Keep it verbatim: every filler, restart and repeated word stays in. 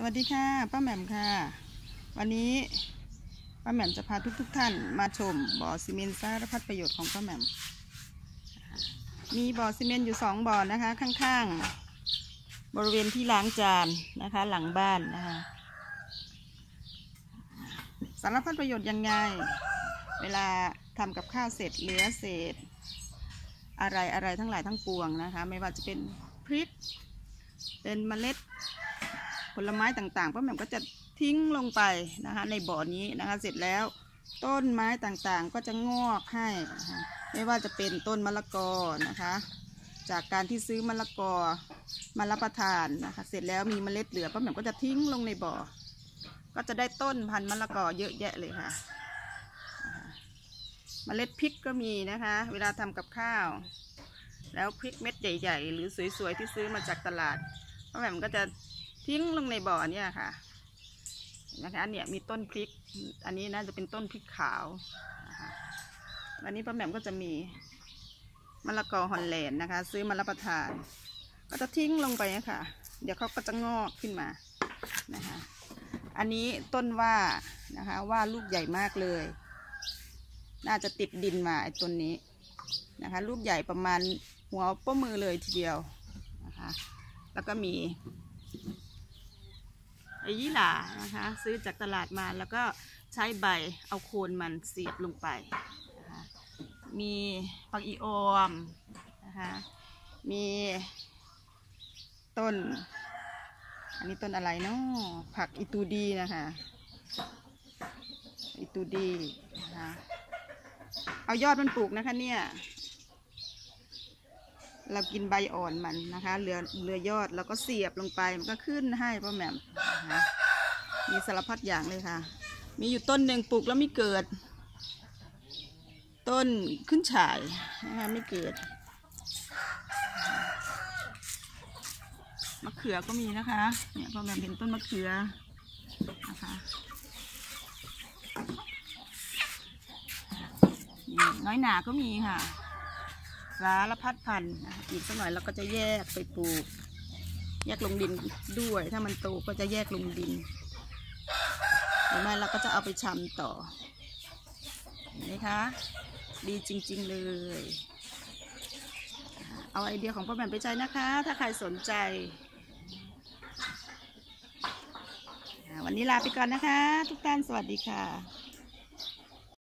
วัสดีค่ะป้าแหม่มค่ะวันนี้ป้าแหม่มจะพาทุกๆ ท, ท่านมาชมบ่อซีเมนต์สารพัดประโยชน์ของป้าแหม่มมีบ่อซีเมนต์อยู่สองบ่อนะคะข้างๆบริเวณที่ล้างจานนะคะหลังบ้านนะคะสารพัดประโยชน์ยังไงเวลาทำกับข้าวเสร็จเหลือเศษอะไรอะไรทั้งหลายทั้งปวงนะคะไม่ว่าจะเป็นพริกเป็นเมล็ดผลไม้ต่างๆป้าแหม่มก็จะทิ้งลงไปนะคะในบ่อนี้นะคะเสร็จแล้วต้นไม้ต่างๆก็จะงอกให้นะคะไม่ว่าจะเป็นต้นมะละกอนะคะจากการที่ซื้อมะละกอมารับประทานนะคะเสร็จแล้วมีเมล็ดเหลือป้าแหม่มก็จะทิ้งลงในบ่อก็จะได้ต้นพันธุ์มะละกอเยอะแยะเลยค่ะเมล็ดพริกก็มีนะคะเวลาทำกับข้าวแล้วพริกเม็ดใหญ่ๆหรือสวยๆที่ซื้อมาจากตลาดป้าแหม่มก็จะทิ้งลงในบ่อเนี่ยค่ะนะคะเนี่ยมีต้นพริกอันนี้น่าจะเป็นต้นพริกขาวนะคะวันนี้ป้าแหม่มก็จะมีมะละกอฮอลแลนด์นะคะซื้อมารับประทานก็จะทิ้งลงไปนะคะเดี๋ยวเขาก็จะงอกขึ้นมานะคะอันนี้ต้นว่านะคะว่าลูกใหญ่มากเลยน่าจะติดดินมาไอ้ต้นนี้นะคะลูกใหญ่ประมาณหัวป้ามือเลยทีเดียวนะคะแล้วก็มีไอ้ยี่หร่านะคะซื้อจากตลาดมาแล้วก็ใช้ใบเอาโคนมันเสียบลงไปนะคะมีผักอีออมนะคะมีต้นอันนี้ต้นอะไรเนาะผักอีตูดีนะคะอีตูดีนะคะเอายอดมันปลูกนะคะเนี่ยเรากินใบอ่อนมันนะคะเหลือเหลือยอดแล้วก็เสียบลงไปมันก็ขึ้นให้ป้าแหม่มนะคะมีสารพัดอย่างเลยค่ะมีอยู่ต้นหนึ่งปลูกแล้วไม่เกิดต้นขึ้นฉ่ายนะคะไม่เกิดมะเขือก็มีนะคะเนี่ยป้าแหม่มเห็นต้นมะเขือนะคะน้อยหนาก็มีค่ะสารพัดพันธุ์อีกสักหน่อยเราก็จะแยกไปปลูกแยกลงดินด้วยถ้ามันโตก็จะแยกลงดินหรือไม่เราก็จะเอาไปชำต่อเห็นไหมคะดีจริงๆเลยเอาไอเดียของป้าแหม่มไปใช้นะคะถ้าใครสนใจวันนี้ลาไปก่อนนะคะทุกท่านสวัสดีค่ะ